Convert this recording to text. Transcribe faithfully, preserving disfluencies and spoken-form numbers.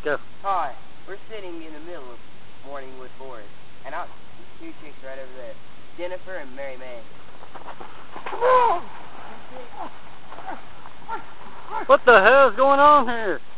Go. Hi, we're sitting in the middle of Morningwood Forest, and out two chicks right over there, Jennifer and Mary May. What the hell is going on here?